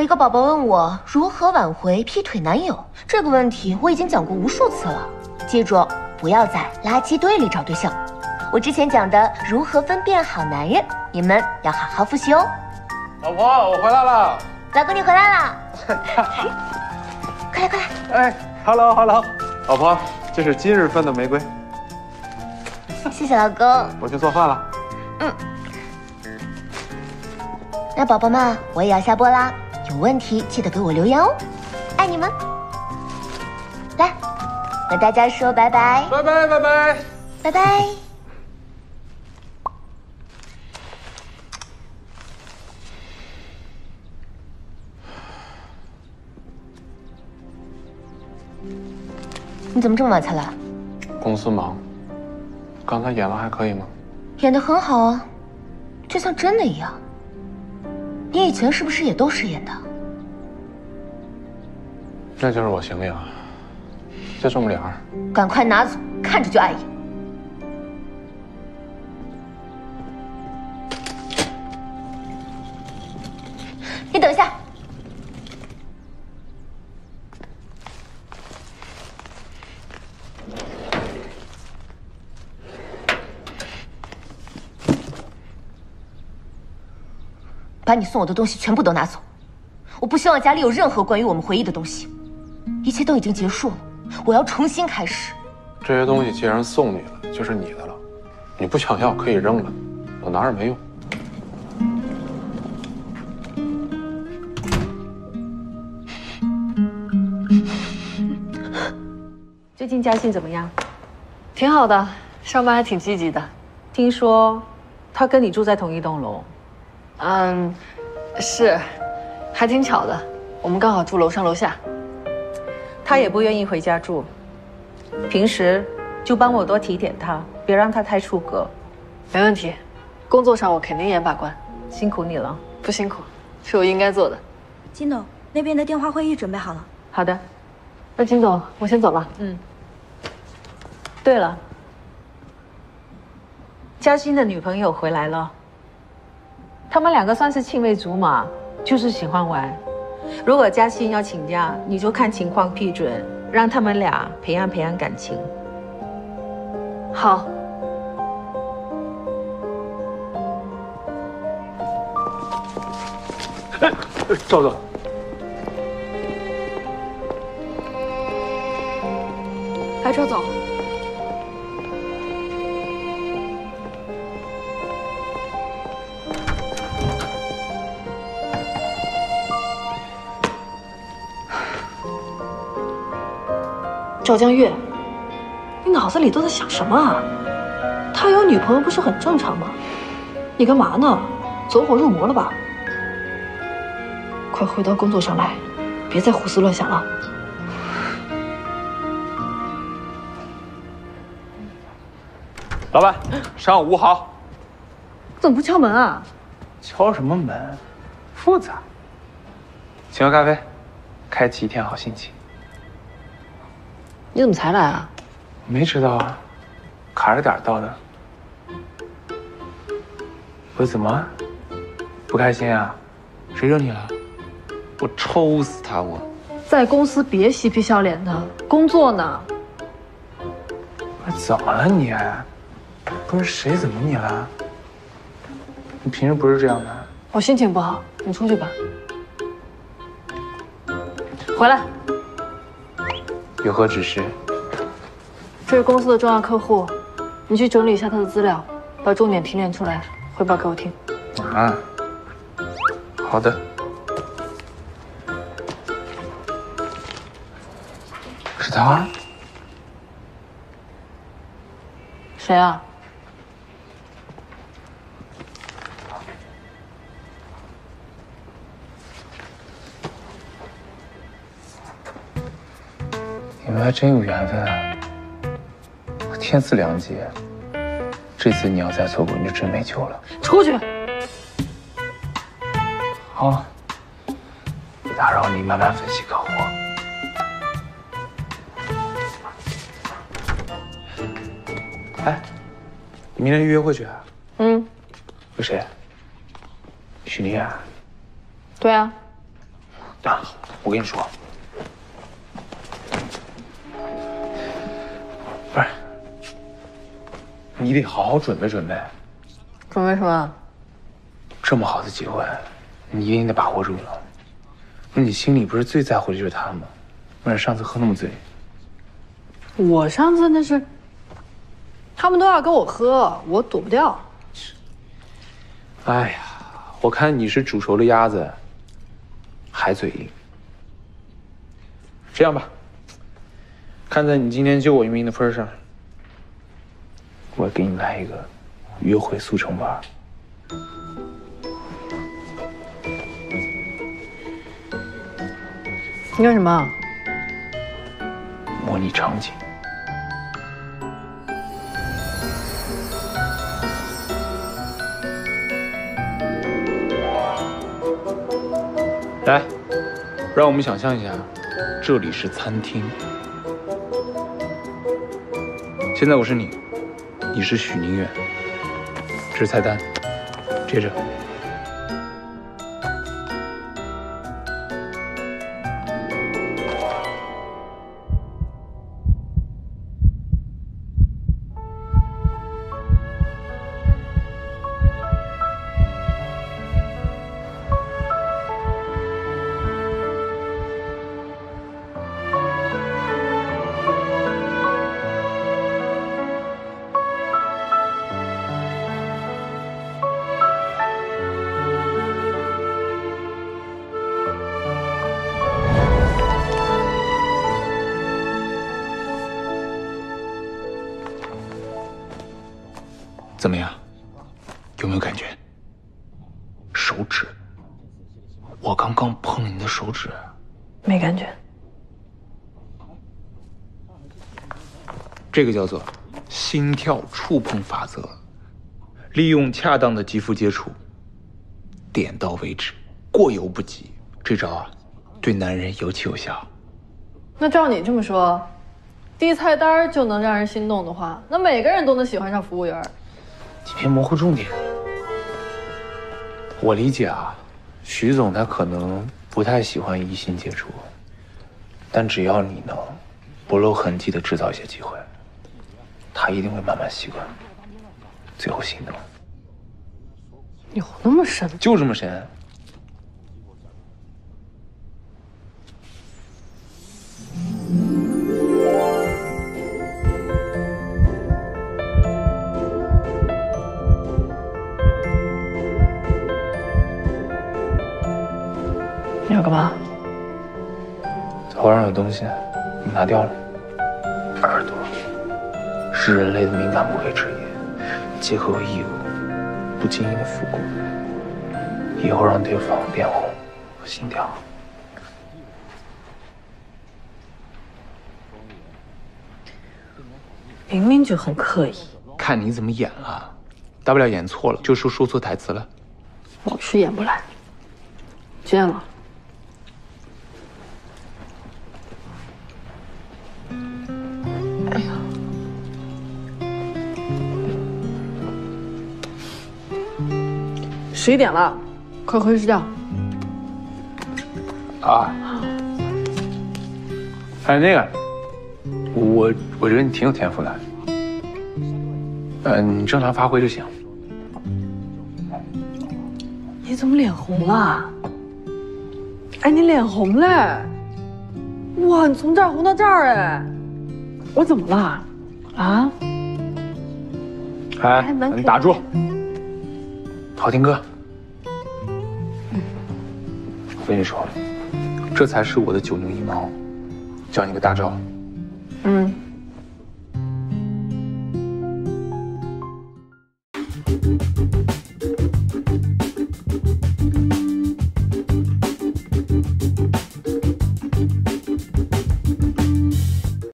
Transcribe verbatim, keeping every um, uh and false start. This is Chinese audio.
有一个宝宝问我如何挽回劈腿男友，这个问题我已经讲过无数次了。记住，不要在垃圾堆里找对象。我之前讲的如何分辨好男人，你们要好好复习哦。 老婆，我回来了。 老公，你回来了。快来，快来。 哎 ，hello hello， 老婆，这是今日份的玫瑰。 谢谢老公。 我去做饭了。 嗯。那宝宝们，我也要下播啦，有问题记得给我留言哦，爱你们。来，和大家说拜拜。 拜拜拜拜拜拜。你怎么这么晚才来？ 公司忙。刚才演了还可以吗？ 演得很好啊，就像真的一样。你以前是不是也都是演的？ 这就是我行李啊，就这么点儿。 赶快拿走，看着就碍眼。你等一下。把你送我的东西全部都拿走，我不希望家里有任何关于我们回忆的东西，一切都已经结束了，我要重新开始。 这些东西既然送你了，就是你的了，你不想要可以扔了，我拿着没用。 最近嘉欣怎么样？ 挺好的，上班还挺积极的。 听说他跟你住在同一栋楼。 嗯，是，还挺巧的，我们刚好住楼上楼下。 他也不愿意回家住，平时就帮我多提点他，别让他太出格。 没问题，工作上我肯定严把关。 辛苦你了。 不辛苦，是我应该做的。 金董，那边的电话会议准备好了。 好的。 那金总，我先走了。 嗯。对了，嘉欣的女朋友回来了。他们两个算是青梅竹马，就是喜欢玩。如果嘉欣要请假，你就看情况批准，让他们俩培养培养感情。 好。 哎，赵总。 来，赵总。 赵江月，你脑子里都在想什么啊？他有女朋友不是很正常吗？你干嘛呢？走火入魔了吧？快回到工作上来，别再胡思乱想了。 老板，上午好。 怎么不敲门啊？ 敲什么门？复杂。请喝咖啡，开启一天好心情。 你怎么才来啊？ 没知道啊，卡着点到的。我怎么不开心啊？谁惹你了？我抽死他！我在公司别嬉皮笑脸的，工作呢。 怎么了你？不是谁怎么你了？你平时不是这样的。 我心情不好，你出去吧。回来。 有何指示？ 这是公司的重要客户，你去整理一下他的资料，把重点提炼出来，汇报给我听。 啊，好的。是他？ 谁啊？ 你们还真有缘分啊！天赐良机，这次你要再错过，你就真没救了。 出去！ 好，不打扰你，慢慢分析客户。哎，你明天约会去啊？ 嗯。 有谁？许丽啊？ 对啊。 啊，我跟你说，不是，你得好好准备准备。 准备什么？ 这么好的机会，你一定得把握住了。那你心里不是最在乎的就是他吗？不然上次喝那么醉。 我上次那是，他们都要跟我喝，我躲不掉。 哎呀，我看你是煮熟的鸭子，还嘴硬。这样吧，看在你今天救我一命的份上，我给你来一个约会速成班。 你干什么？ 模拟场景。来，让我们想象一下，这里是餐厅。现在我是你，你是许宁远。这是菜单，接着。怎么样？有没有感觉？手指，我刚刚碰了你的手指， 没感觉。 这个叫做心跳触碰法则，利用恰当的肌肤接触，点到为止，过犹不及。这招啊，对男人尤其有效。 那照你这么说，递菜单就能让人心动的话，那每个人都能喜欢上服务员。 你别模糊重点。我理解啊，徐总他可能不太喜欢异性接触，但只要你能不露痕迹的制造一些机会，他一定会慢慢习惯，最后心动。 有那么深？ 就这么深。 你要干嘛？ 头上有东西，你拿掉了。耳朵是人类的敏感部位之一，结合异物，不经意的拂过，以后让对方变红和心跳。 明明就很刻意。 看你怎么演了，大不了演错了，就说说错台词了。 我是演不来。见了。哎呀，十一点了，快回去睡觉。 啊，还有那个，我我觉得你挺有天赋的。嗯，你正常发挥就行。 你怎么脸红了？哎，你脸红嘞！哇，你从这儿红到这儿哎！我怎么了？啊？ 哎，你打住！好听歌。我跟你说，这才是我的九牛一毛。教你个大招。